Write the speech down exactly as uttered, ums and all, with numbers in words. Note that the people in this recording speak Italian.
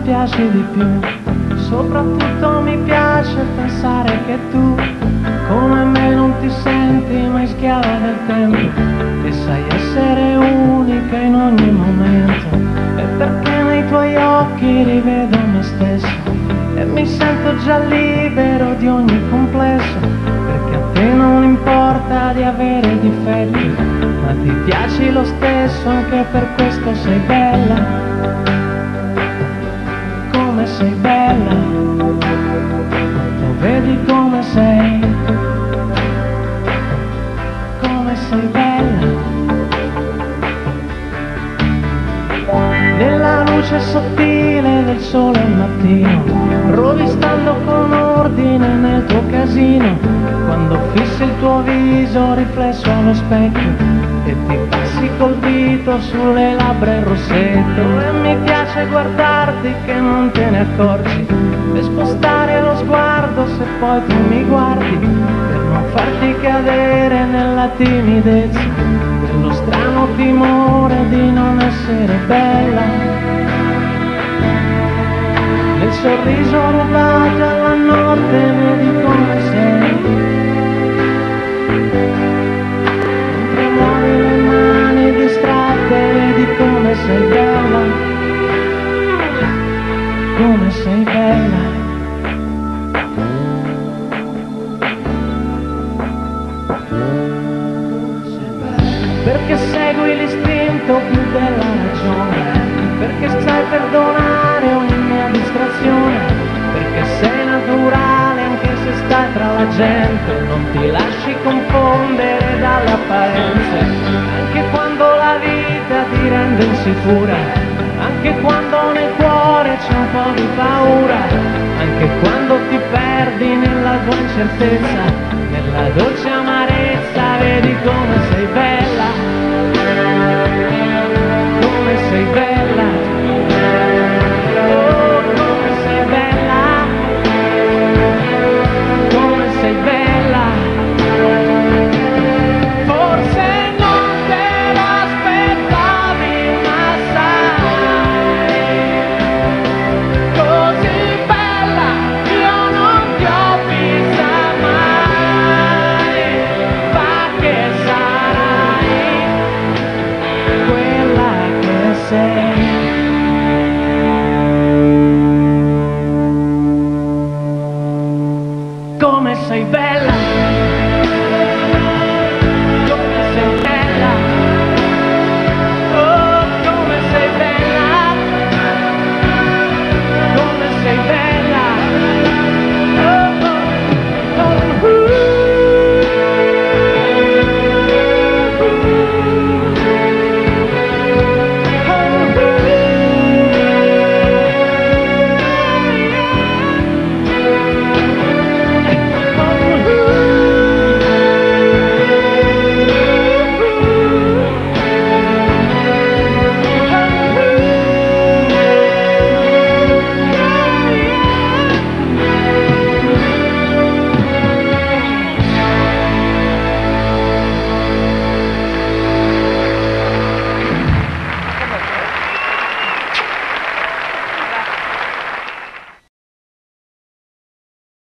piaci di più. Soprattutto mi piace pensare che tu, come me, non ti senti mai schiava del tempo e sai essere unica in ogni momento. E perché nei tuoi occhi rivedo me stesso e mi sento già libero di ogni complesso, perché a te non importa di avere difetti, ma ti piaci lo stesso, anche per questo sei bella, come sei bella, lo vedi come sei, come sei bella. Nella luce sottile del sole al mattino, rovistando con ordine nel tuo casino, quando fissi il tuo viso riflesso allo specchio e ti passi col dito sulle labbra il rossetto. E mi piace guardarti che non te ne accorgi e spostare lo sguardo se poi tu mi guardi, per non farti cadere nella timidezza, quello strano timore di non essere bella. Nel sorriso rubato alla notte vedi come sei, mentre muovi le mani distratte vedi come sei bella, come sei bella. Perché segui l'istinto più della ragione, perché sai perdonare ogni mia distrazione, perché sei naturale anche se stai tra la gente, non ti lasci confondere dalle apparenze, anche quando la vita ti rende insicura, anche quando nel cuore c'è un po' di paura, anche quando ti perdi nella tua incertezza, nella dolce amarezza vedi come sei bella, come sei bella, oh come sei bella, come sei bella. Forse non te l'aspettavi, ma sai, così bella io non ti ho vista mai, fa che sarai quella che sei. Come sei bella.